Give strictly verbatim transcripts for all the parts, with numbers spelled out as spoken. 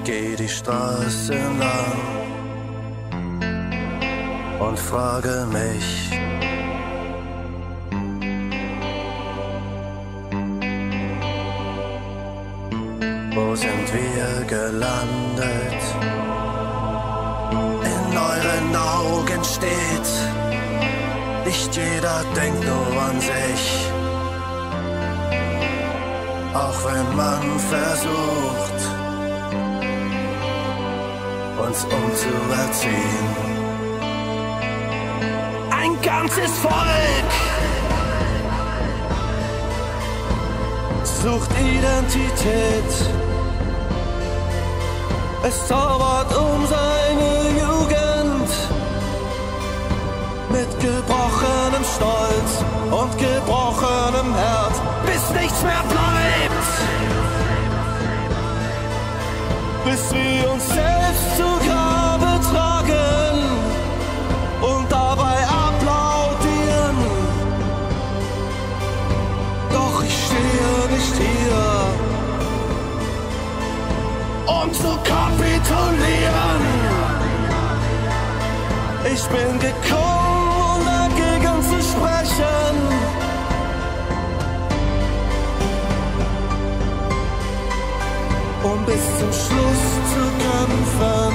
geh die Straßen lang und frage mich, wo sind wir gelandet? In euren Augen steht, nicht jeder denkt nur an sich, auch wenn man versucht, uns umzuerziehen. Ein ganzes Volk sucht Identität. Es zaubert um seine Jugend mit gebrochenem Stolz und gebrochenem Herz, bis nichts mehr bleibt, bis wir uns selbst zu Grabe tragen und dabei applaudieren. Doch ich stehe nicht hier, um zu kapitulieren. Ich bin gekommen, um dagegen zu sprechen. Um bis zum Schluss zu kämpfen.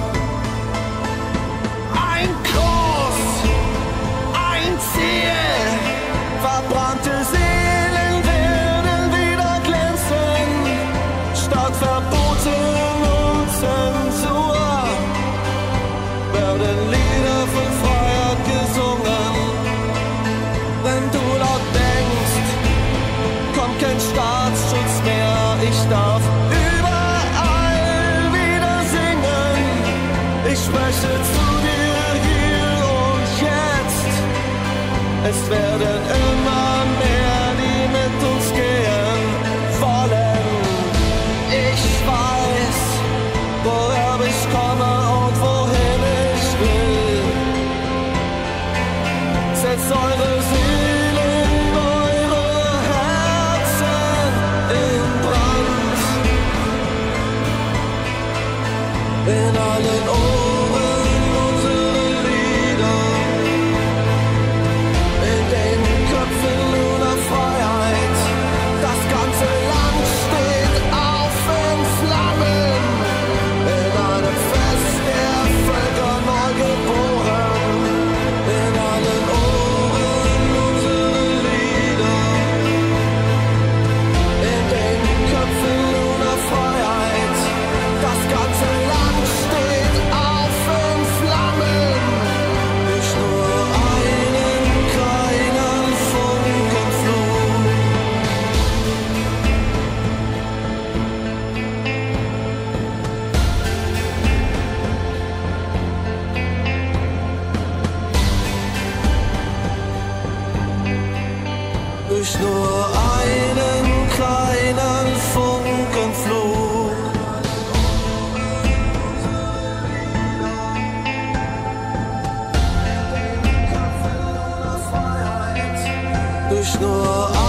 Ein Kurs, ein Ziel, verbrannte Seelen werden wieder glänzen, statt Verboten und Zensur werden Lieder von Freiheit gesungen. Wenn du laut denkst, kommt kein Staatsschutz mehr, ich darf ich spreche zu dir hier und jetzt. Es werden immer mehr, die mit uns gehen wollen. Ich weiß, woher ich komme und wohin ich will. Setzt eure Seelen, eure Herzen in Brand. In allen Ohren durch nur einen kleinen Funkenflug. Durch nur